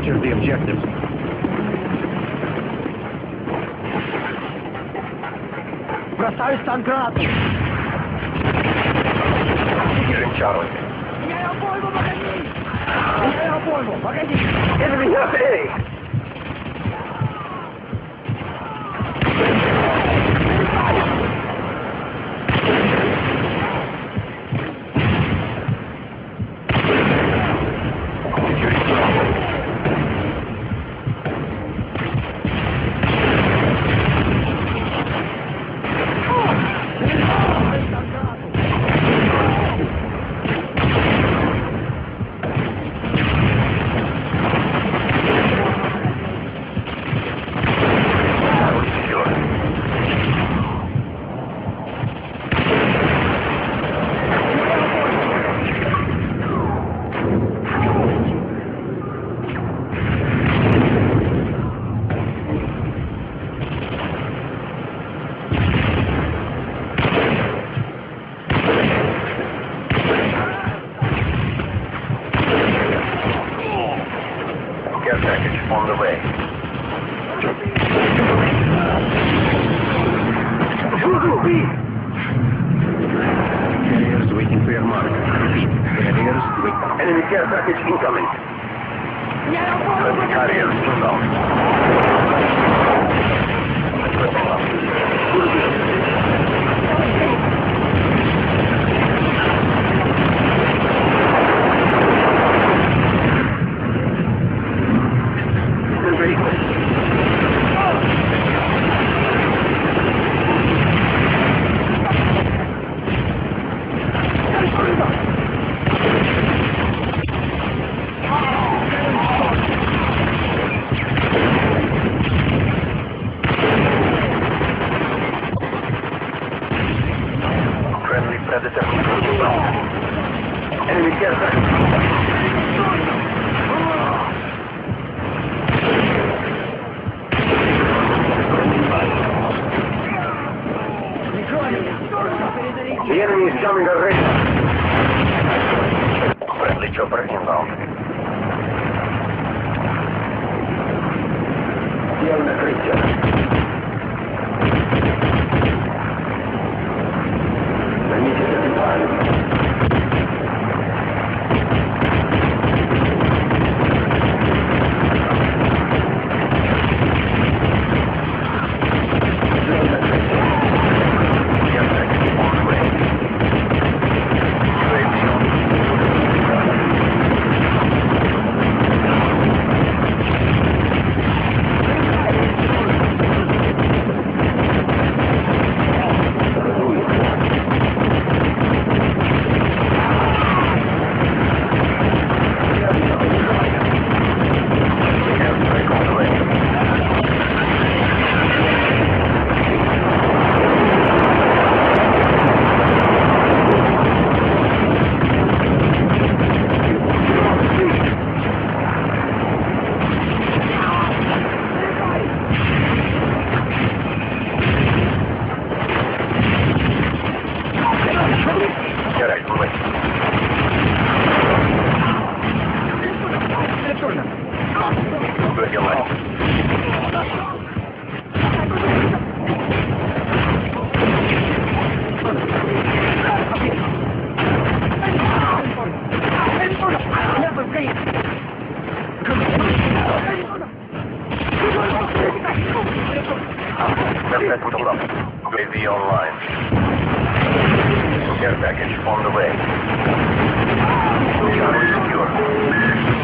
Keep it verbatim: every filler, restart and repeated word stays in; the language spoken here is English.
Capture the objectives. Бросаю стан гранату. Securing Charlie. Меняю обойму, погоди! Меняю обойму, погоди! Enemy up A. Care package on the way. Carriers waiting for your mark. Carriers waiting. Enemy care package incoming. Friendly carriers inbound. Equipping up. Predator inbound. Enemy care package. The enemy is coming already. Friendly chopper inbound. Deal the creature. U A V online. Care package on the way. Charlie secure.